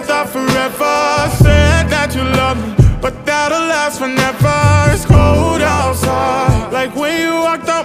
thought forever. Said that you love me, but that'll last forever. It's cold outside, like when you walked